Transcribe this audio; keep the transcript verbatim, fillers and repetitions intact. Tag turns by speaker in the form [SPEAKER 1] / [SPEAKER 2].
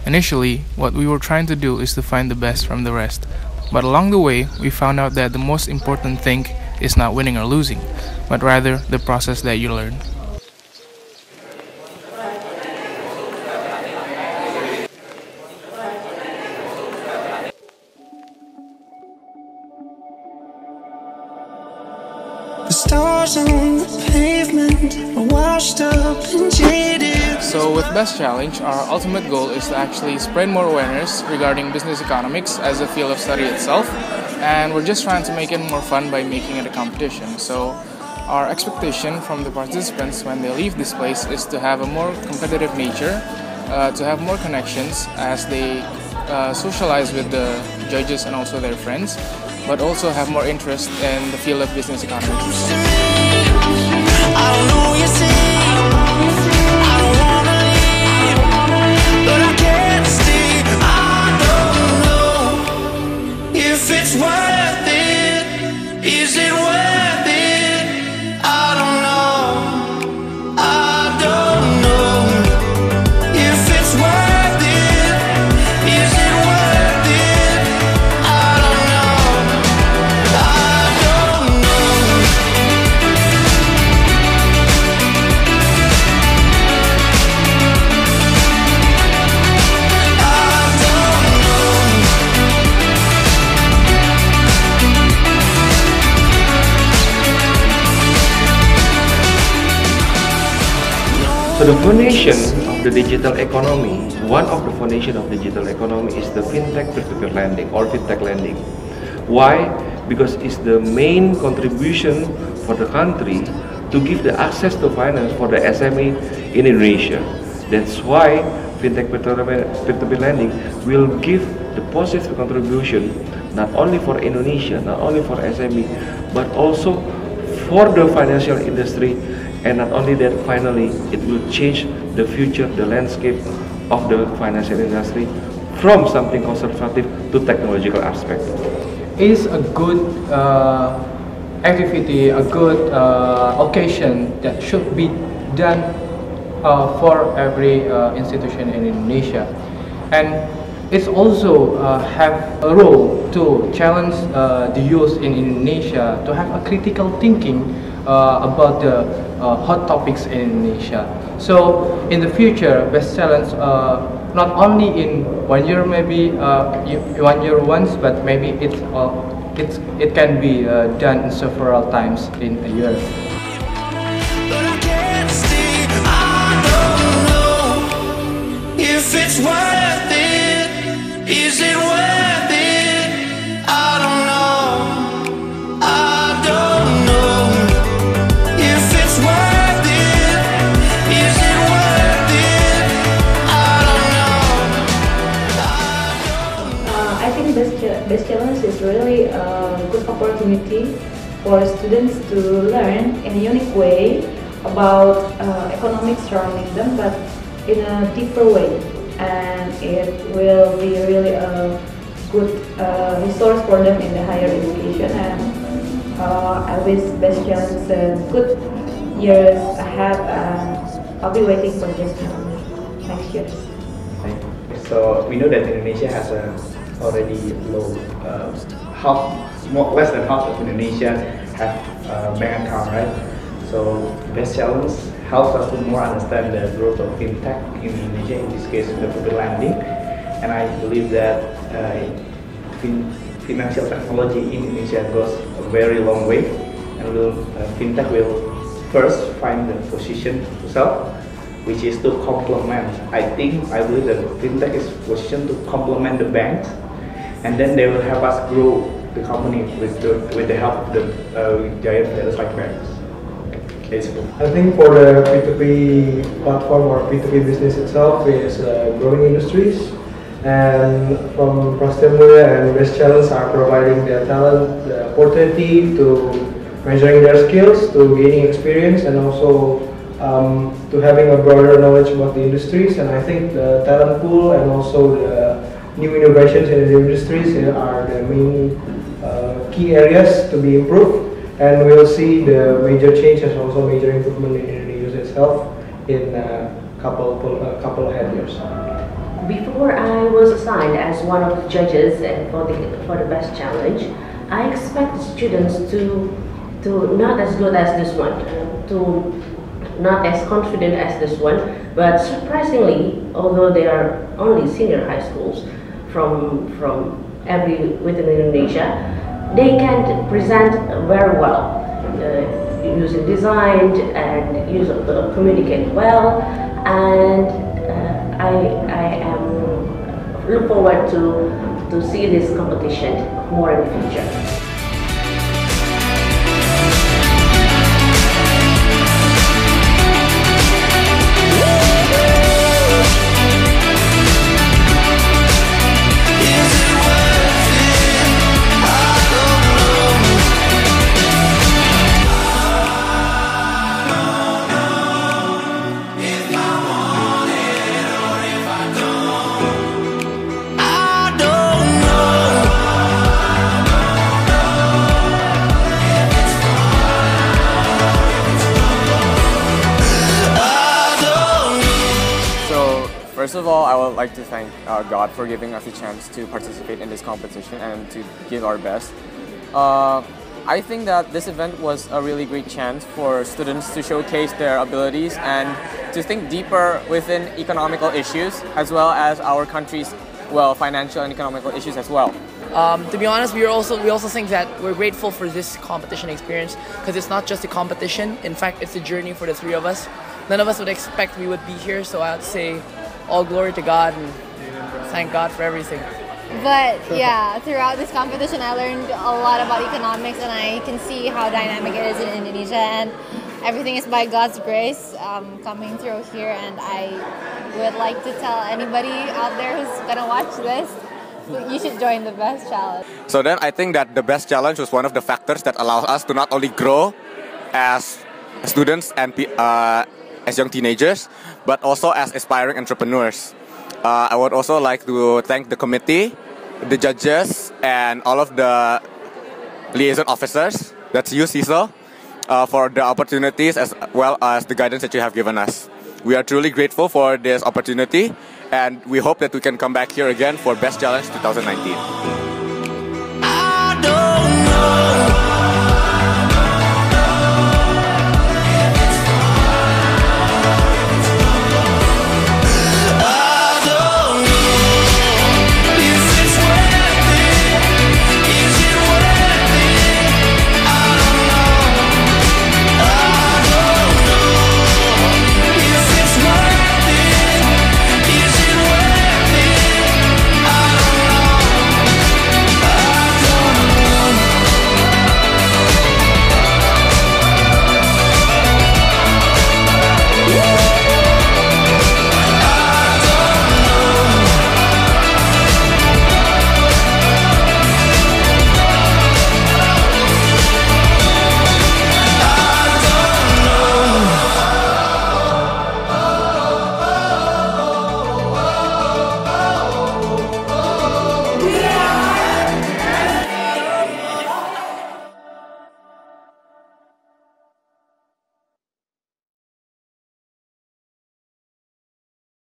[SPEAKER 1] Initially, what we were trying to do is to find the best from the rest. But along the way, we found out that the most important thing is not winning or losing, but rather the process that you learn.
[SPEAKER 2] The stars on the pavement are washed up and jaded.
[SPEAKER 1] So with Best Challenge, our ultimate goal is to actually spread more awareness regarding business economics as a field of study itself, and we're just trying to make it more fun by making it a competition. So our expectation from the participants when they leave this place is to have a more competitive nature, uh, to have more connections as they uh, socialize with the judges and also their friends, but also have more interest in the field of business economics.
[SPEAKER 2] I don't know what you say. I don't wanna leave, but I can't stay. I don't know if it's worth it. Is it worth it? I don't know. I don't know if it's worth it. Is it worth it? I don't know. I don't know.
[SPEAKER 3] So the foundation of the digital economy, one of the foundation of digital economy is the Fintech P two P Lending or Fintech Lending. Why? Because it's the main contribution for the country to give the access to finance for the S M E in Indonesia. That's why Fintech P two P Lending will give the positive contribution not only for Indonesia, not only for S M E, but also for the financial industry. And not only that, finally, it will change the future, the landscape of the financial industry from something conservative to technological aspect.
[SPEAKER 4] Is a good uh, activity, a good uh, occasion that should be done uh, for every uh, institution in Indonesia. And it's also uh, have a role to challenge uh, the youth in Indonesia to have a critical thinking uh, about the uh, hot topics in Indonesia. So in the future, Best Challenge uh, not only in one year, maybe uh, one year once, but maybe it's uh, it's it can be uh, done several times in a year.
[SPEAKER 2] But I can't stay. I don't know if it's worth it. Is it worth it? I don't know. I don't know if it's worth it. Is it worth it? I don't know. I don't know.
[SPEAKER 5] Uh, I think Best, Best Challenge is really a good opportunity for students to learn in a unique way about uh, economics surrounding them, but in a deeper way. And it will be really a good uh, resource for them in the higher education. And uh, I wish Best Challenge uh, good years ahead, and I'll be waiting for this challenge next year.
[SPEAKER 6] So we know that Indonesia has a already low, uh, half, more, less than half of Indonesia have a bank account, right? So Best Challenge helps us to more understand the growth of fintech in Indonesia, in this case the P two P lending, and I believe that uh, fin financial technology in Indonesia goes a very long way, and will uh, fintech will first find the position to sell, which is to complement. I think I believe that fintech is positioned to complement the banks, and then they will help us grow the company with the with the help of the uh, giant players like banks.
[SPEAKER 7] I think for the P two P platform or P two P business itself is uh, growing industries, and from Prasetiya, Mulya and Best Challenge are providing the talent the opportunity to measuring their skills, to gaining experience, and also um, to having a broader knowledge about the industries. And I think the talent pool and also the new innovations in the industries are the main uh, key areas to be improved. And we'll see the major changes, also major improvement in Indonesia itself in a couple, uh, couple ahead years.
[SPEAKER 8] before I was assigned as one of the judges for the for the best challenge, I expect students to to not as good as this one, to not as confident as this one, but surprisingly, although they are only senior high schools from from every within Indonesia, they can present very well, uh, using design and use uh, communicate well, and uh, I I am look forward to to see this competition more in the future.
[SPEAKER 9] First of all, I would like to thank uh, God for giving us a chance to participate in this competition and to give our best. Uh, I think that this event was a really great chance for students to showcase their abilities and to think deeper within economical issues as well as our country's, well, financial and economical issues as well.
[SPEAKER 10] Um, to be honest, we are also we also think that we're grateful for this competition experience because it's not just a competition. In fact, it's a journey for the three of us. None of us would expect we would be here, so I'd say all glory to God and thank God for everything.
[SPEAKER 11] But yeah, throughout this competition I learned a lot about economics, and I can see how dynamic it is in Indonesia, and everything is by God's grace um, coming through here. And I would like to tell anybody out there who's gonna watch this, you should join the Best Challenge.
[SPEAKER 9] So then I think that the Best Challenge was one of the factors that allows us to not only grow as students and uh, as young teenagers, but also as aspiring entrepreneurs. Uh, I would also like to thank the committee, the judges, and all of the liaison officers, that's you, Cecil, uh, for the opportunities as well as the guidance that you have given us. We are truly grateful for this opportunity, and we hope that we can come back here again for Best Challenge twenty nineteen.
[SPEAKER 2] I don't know.